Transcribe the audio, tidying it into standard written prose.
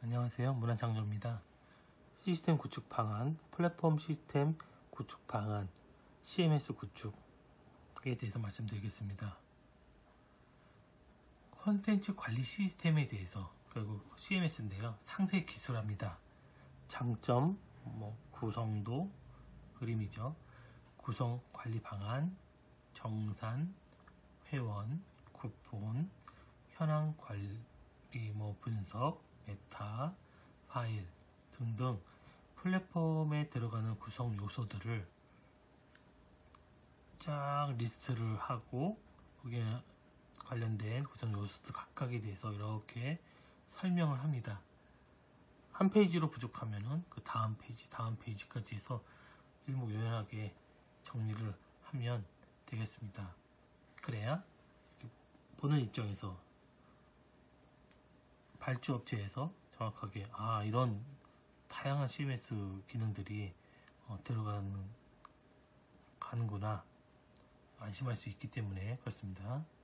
안녕하세요. 문화창조입니다. 시스템 구축 방안, 플랫폼 시스템 구축 방안, CMS 구축에 대해서 말씀드리겠습니다. 콘텐츠 관리 시스템에 대해서, 결국 CMS인데요. 상세 기술합니다. 장점, 구성도, 그림이죠. 구성 관리 방안, 정산, 회원, 쿠폰, 현황 관리, 분석, 메타, 파일 등등 플랫폼에 들어가는 구성 요소들을 쫙 리스트를 하고 거기에 관련된 구성 요소들 각각에 대해서 이렇게 설명을 합니다. 한 페이지로 부족하면은 그 다음 페이지까지 해서 일목요연하게 정리를 하면 되겠습니다. 그래야 보는 입장에서 발주업체에서 정확하게 이런 다양한 CMS 기능들이 가는구나 안심할 수 있기 때문에 그렇습니다.